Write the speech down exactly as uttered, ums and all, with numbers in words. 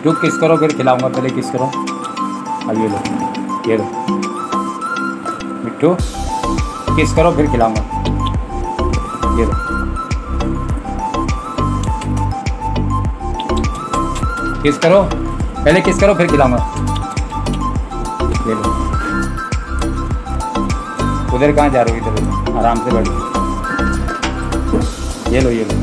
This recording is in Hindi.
मिट्टू किस करो फिर खिलाऊंगा, पहले किस करो। अब ये लो, ये लो मिट्टू, किस करो फिर खिलाऊंगा। ये लो, किस करो, पहले किस करो फिर खिलाऊंगा। ये लो, उधर कहाँ जा रहे हो, इधर आराम से बैठो। ये लो, ये लो।